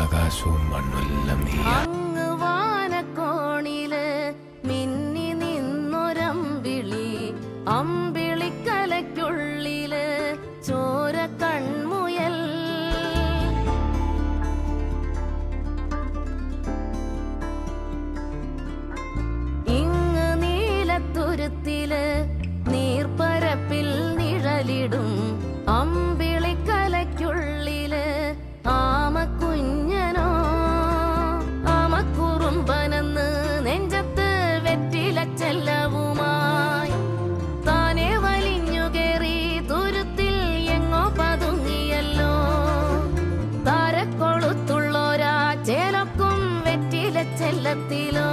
ആകാശവും മണ്ണുമെല്ലാം നീ. അങ്ങ് വാനക്കോണില് മിന്നി നിന്നൊരമ്പിളി, അമ്പിളിക്കലയ്ക്കുള്ളില് ചോര കൺമുയൽ. ഇങ്ങ് നീലത്തുരുത്തില് നീർപ്പരപ്പിൽ നിഴലിടും അമ്പിളിക്കലയ്ക്കുള്ളില് ആമക്കുഞ്ഞനോ. ആമക്കുറുമ്പനെന്ന് നെഞ്ചത്ത് വെറ്റിലച്ചെല്ലവുമായി താനെ വലിഞ്ഞു കേറി തുരുത്തിൽ എങ്ങോ പതുങ്ങിയല്ലോ. താരക്കൊളുത്തുള്ളോരാ ചേലക്കും വെറ്റിലച്ചെല്ലത്തിലോ